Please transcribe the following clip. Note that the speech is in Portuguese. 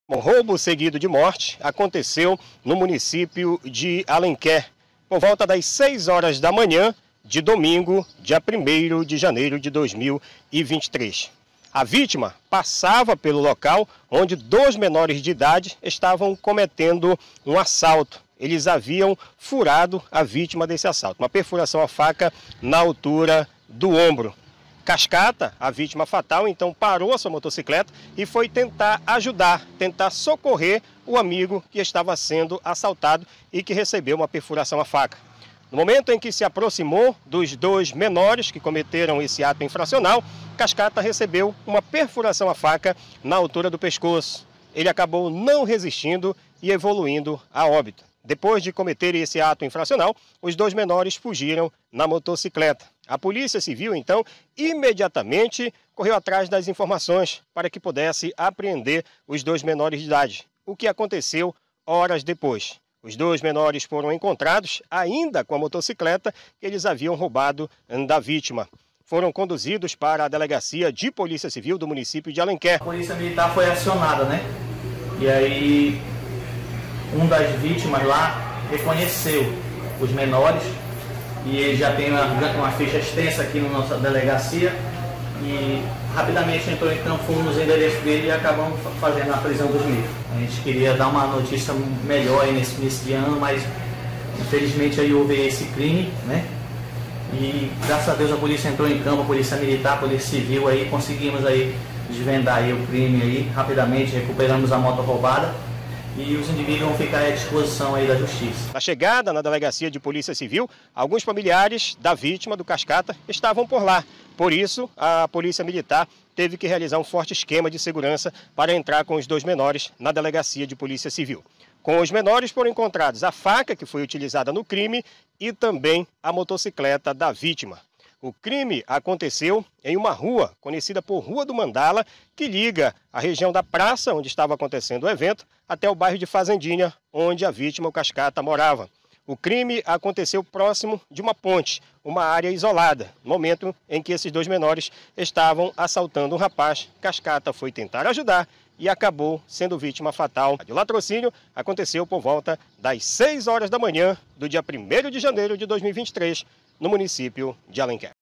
Um roubo seguido de morte aconteceu no município de Alenquer, por volta das 6 horas da manhã de domingo, dia 1º de janeiro de 2023. A vítima passava pelo local onde 2 menores de idade estavam cometendo um assalto. Eles haviam furado a vítima desse assalto, uma perfuração à faca na altura do ombro. Cascata, a vítima fatal, então parou a sua motocicleta e foi tentar ajudar, tentar socorrer o amigo que estava sendo assaltado e que recebeu uma perfuração à faca. No momento em que se aproximou dos 2 menores que cometeram esse ato infracional, Cascata recebeu uma perfuração à faca na altura do pescoço. Ele acabou não resistindo e evoluindo a óbito. Depois de cometer esse ato infracional, os 2 menores fugiram na motocicleta. A Polícia Civil, então, imediatamente correu atrás das informações para que pudesse apreender os 2 menores de idade. O que aconteceu horas depois? Os 2 menores foram encontrados ainda com a motocicleta que eles haviam roubado da vítima. Foram conduzidos para a Delegacia de Polícia Civil do município de Alenquer. A Polícia Militar foi acionada, né? E aí, um das vítimas lá reconheceu os menores e ele já tem uma ficha extensa aqui na nossa delegacia e rapidamente entrou em campo, fomos nos endereços dele e acabamos fazendo a prisão dos mesmos. A gente queria dar uma notícia melhor aí nesse início de ano, mas infelizmente aí houve esse crime, né? E graças a Deus a polícia entrou em campo, a polícia militar, a polícia civil aí, conseguimos aí desvendar aí o crime aí rapidamente, recuperamos a moto roubada. E os indivíduos vão ficar à disposição aí da justiça. Na chegada na Delegacia de Polícia Civil, alguns familiares da vítima, do Cascata, estavam por lá. Por isso, a Polícia Militar teve que realizar um forte esquema de segurança para entrar com os 2 menores na Delegacia de Polícia Civil. Com os menores foram encontrados a faca que foi utilizada no crime e também a motocicleta da vítima. O crime aconteceu em uma rua, conhecida por Rua do Mandala, que liga a região da praça, onde estava acontecendo o evento, até o bairro de Fazendinha, onde a vítima, o Cascata, morava. O crime aconteceu próximo de uma ponte, uma área isolada, no momento em que esses 2 menores estavam assaltando um rapaz. Cascata foi tentar ajudar e acabou sendo vítima fatal. O latrocínio aconteceu por volta das 6 horas da manhã do dia 1º de janeiro de 2023, no município de Alenquer.